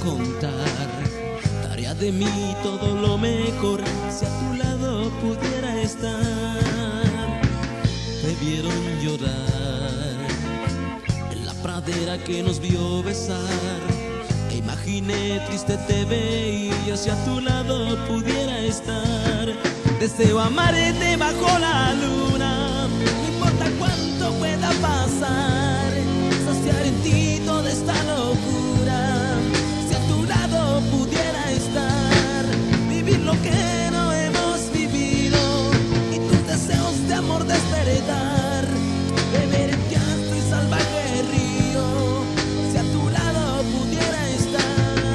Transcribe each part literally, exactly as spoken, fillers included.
contar. Daría de mí todo lo mejor si a tu lado pudiera estar. Te vieron llorar en la pradera que nos vio besar. E imaginé triste te veía si a tu lado pudiera estar. Deseo amarte bajo la luna, no importa cuánto pueda pasar. Saciar en ti toda esta locura, si a tu lado pudiera estar. Vivir lo que no hemos vivido y tus deseos de amor despertar. Beber el llanto y salvaje río, si a tu lado pudiera estar.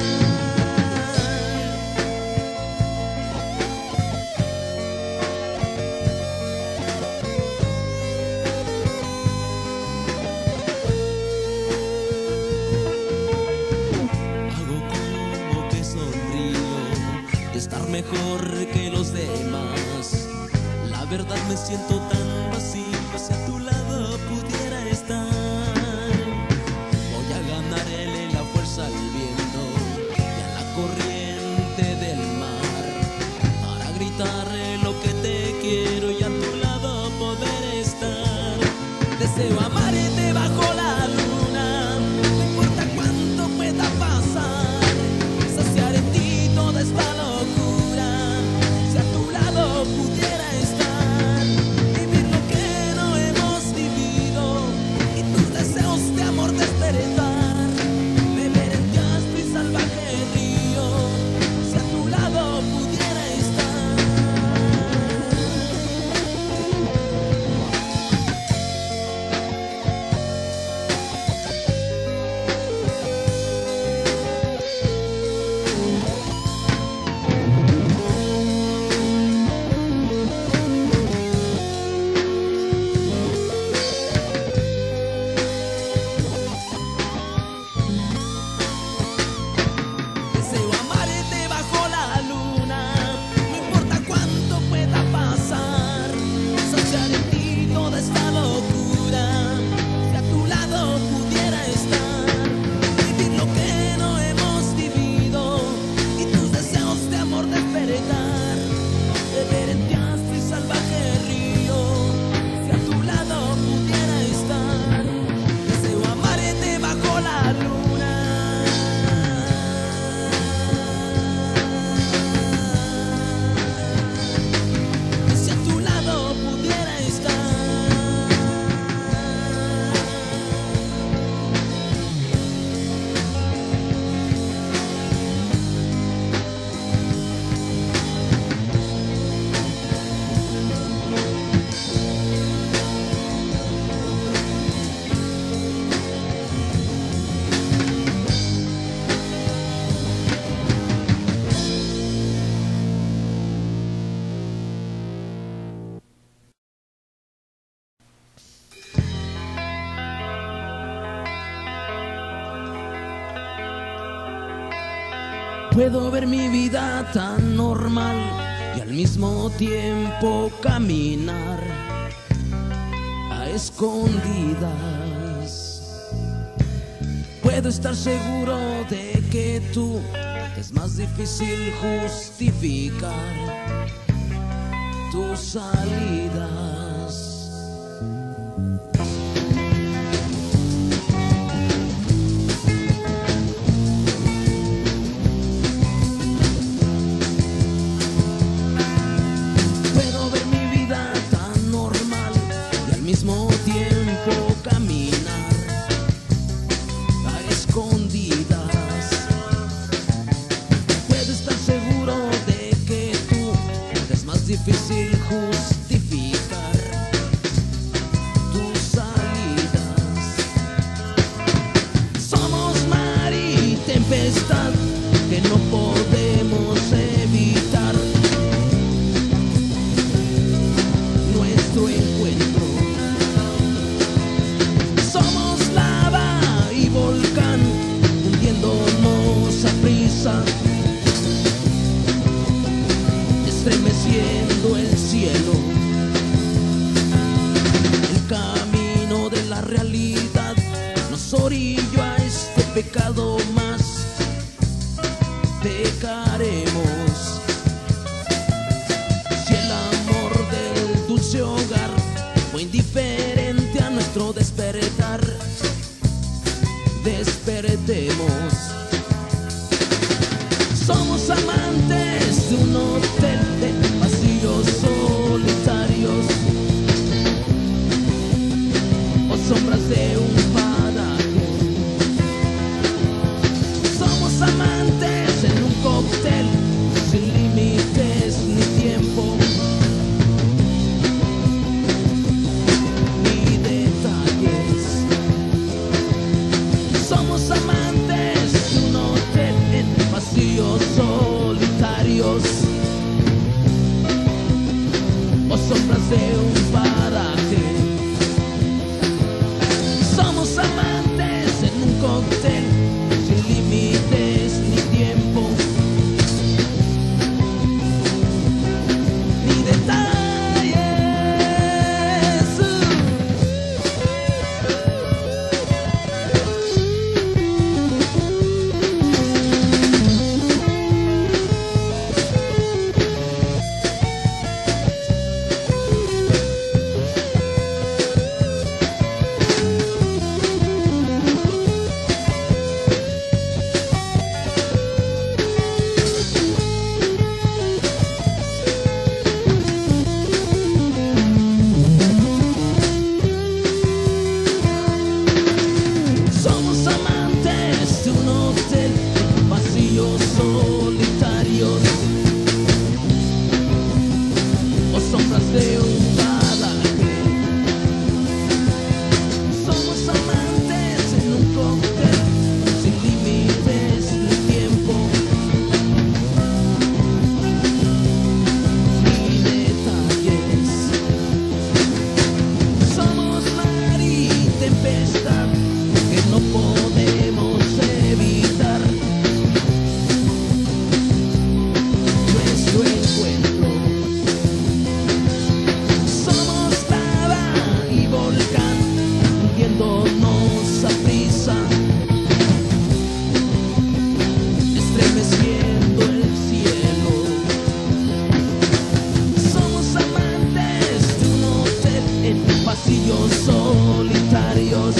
Estar mejor que los demás. La verdad me siento tan vacío si a tu lado pudiera estar. Voy a ganarle la fuerza al viento y a la corriente del mar, para gritarle lo que te quiero y a tu lado poder estar. Deseo amarte bajo la luna, no importa cuánto pueda pasar. Saciar en ti toda esta locura, si a tu lado pudiera estar. Vivir lo que no hemos vivido y tus deseos de amor despertar. Beber el llanto y salvaje río, si a tu lado pudiera estar. Deseo amarte bajo la luna, no importa cuánto pueda pasar. Saciar en ti toda esta locura, si a tu lado pudiera estar. Vivir lo que no hemos vivido y tus deseos de amor despertar. Beber el llanto y salvaje río, si a tu lado pudiera estar. Deseo amarte bajo la luna. Si a tu lado pudiera estar. Puedo ver mi vida tan normal y al mismo tiempo caminar a escondidas. Puedo estar seguro de que tú es más difícil justificar tus salidas. Puedo ver mi vida tan normal y al mismo tiempo caminar a escondidas. Puedo estar seguro de que tú es más difícil justificar tus salidas. Somos mar y tempestad que no podemos evitar. Nuestro encuentro. Somos lava y volcán hundiéndonos a prisa, estremeciendo el cielo. El camino de la realidad nos orilló a este pecado más despertar, despertemos. Somos amantes de un hotel de pasillos solitarios o sombras de un paraje. Somos amantes en un cóctel sin límites ni tiempo ni detalles. Somos amantes de un hotel en pasillos solitarios o sombras de un paraje. Somos amantes en un cóctel sin límites ni tiempo ni detalles. Somos amantes de un hotel en pasillos solitarios o sombras de un paraje. Somos amantes en un cóctel sin límites ni tiempo ni detalles. Somos mar y tempestad que no podemos evitar nuestro encuentro. Somos lava y volcán hundiéndonos a prisa, estremeciendo el cielo. Somos amantes de un hotel en pasillos solitarios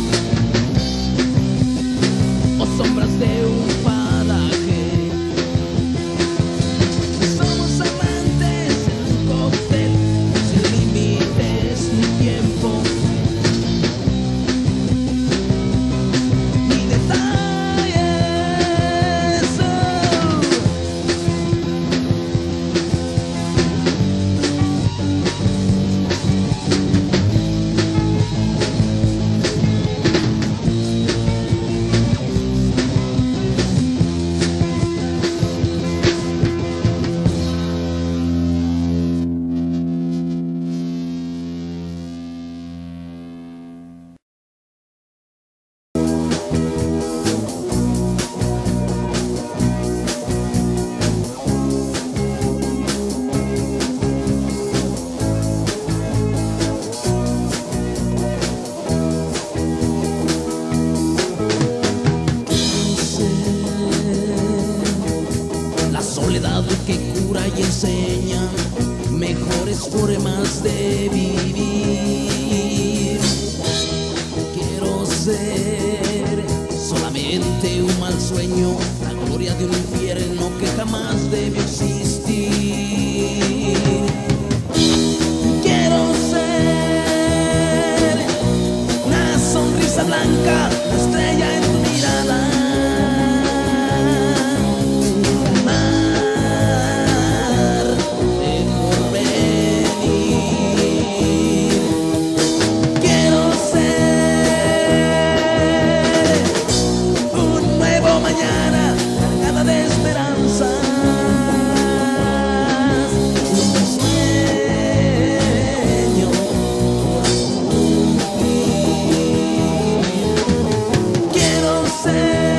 o sombras de un paraje. Somos amantes en un cóctel sin límites ni tiempo ni detalles. Oh. La soledad que cura y enseña mejores formas de vivir. Quiero ser solamente un mal sueño, la gloria de un infierno que jamás debió existir. Quiero ser una sonrisa blanca, la estrella en tu mirada. Quiero ser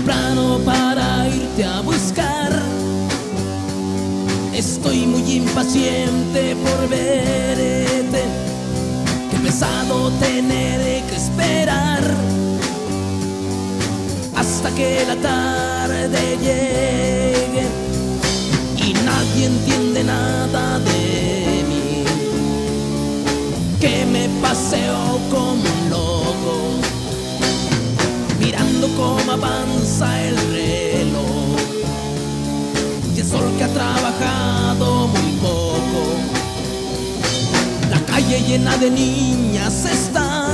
temprano para irte a buscar. Estoy muy impaciente por verte. Qué pesado tener que esperar hasta que la tarde llegue y nadie entiende nada de mí. Que me paseo como un loco, mirando cómo avanza el reloj, y el sol que ha trabajado muy poco. La calle llena de niñas está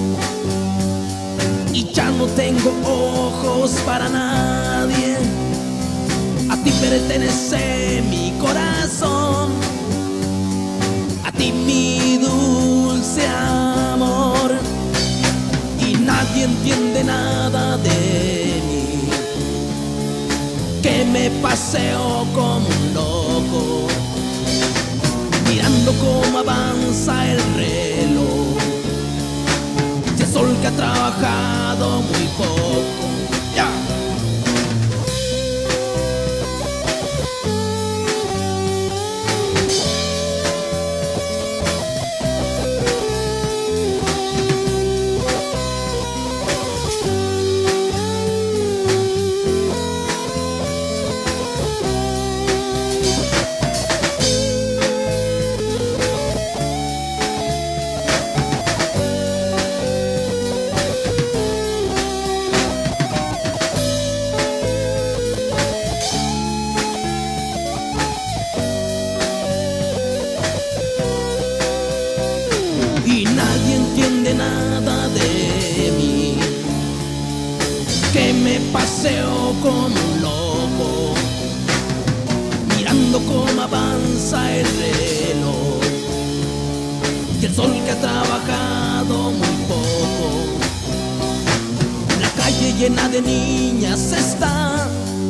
y ya no tengo ojos para nadie. A ti pertenece mi corazón, a ti mi dulce amor, y nadie entiende nada de mí. Que me paseo como un loco, mirando cómo avanza el reloj, y el sol que ha trabajado muy poco. ¡Ya! Y nadie entiende nada de mí. Que me paseo como un loco, mirando cómo avanza el reloj, y el sol que ha trabajado muy poco. La calle llena de niñas está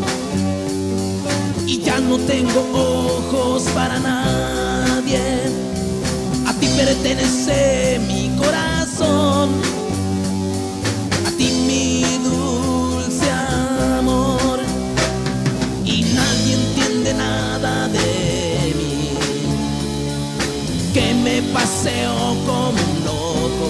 y ya no tengo ojos para nadie. A ti pertenece mi corazón, a ti mi dulce amor, y nadie entiende nada de mí. Que me paseo como un loco,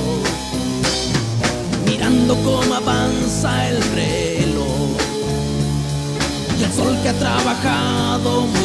mirando cómo avanza el reloj, y el sol que ha trabajado